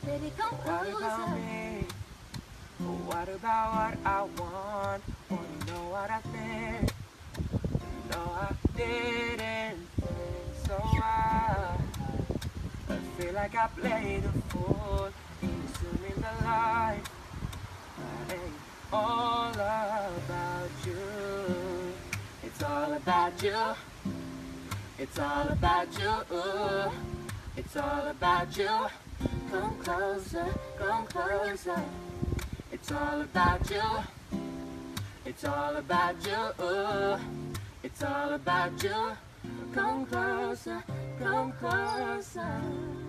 Baby, come What about closer. me? What about what I want? Wanna know what I think? No, I didn't think so. I feel like I played a fool in assuming the life ain't all about you. It's all about you. It's all about you. It's all about you. Come closer, come closer. It's all about you. It's all about you. It's all about you. Come closer, come closer.